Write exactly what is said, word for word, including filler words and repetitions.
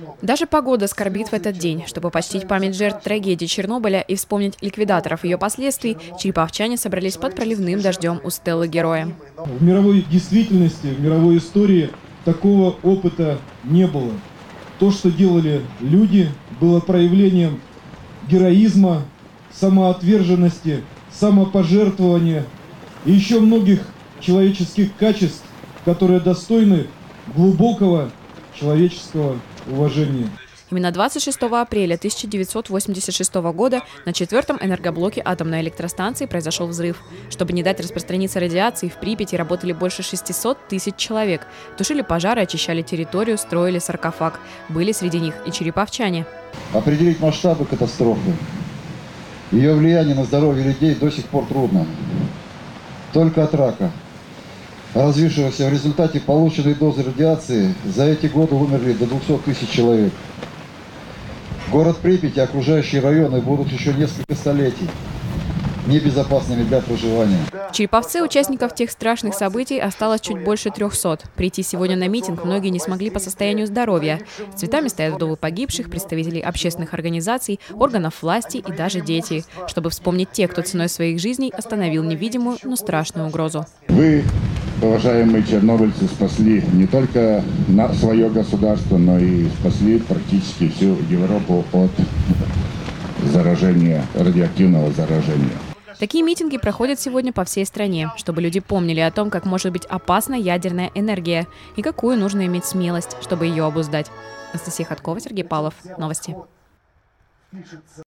Даже погода скорбит в этот день. Чтобы почтить память жертв трагедии Чернобыля и вспомнить ликвидаторов ее последствий, череповчане собрались под проливным дождем у стелы Героя. В мировой действительности, в мировой истории такого опыта не было. То, что делали люди, было проявлением героизма, самоотверженности, самопожертвования и еще многих человеческих качеств, которые достойны глубокого человеческого уважения. Именно двадцать шестого апреля тысяча девятьсот восемьдесят шестого года на четвертом энергоблоке атомной электростанции произошел взрыв. Чтобы не дать распространиться радиации, в Припяти работали больше шестисот тысяч человек. Тушили пожары, очищали территорию, строили саркофаг. Были среди них и череповчане. Определить масштабы катастрофы, ее влияние на здоровье людей до сих пор трудно. Только от рака, развившегося в результате полученной дозы радиации, за эти годы умерли до двухсот тысяч человек. Город Припять и окружающие районы будут еще несколько столетий небезопасными для проживания. В Череповце участников тех страшных событий осталось чуть больше трехсот. Прийти сегодня на митинг многие не смогли по состоянию здоровья. С цветами стоят вдовы погибших, представители общественных организаций, органов власти и даже дети, чтобы вспомнить тех, кто ценой своих жизней остановил невидимую, но страшную угрозу. Вы, уважаемые чернобыльцы, спасли не только на свое государство, но и спасли практически всю Европу от заражения, радиоактивного заражения. Такие митинги проходят сегодня по всей стране, чтобы люди помнили о том, как может быть опасна ядерная энергия и какую нужно иметь смелость, чтобы ее обуздать. Анастасия Ходкова, Сергей Павлов. Новости.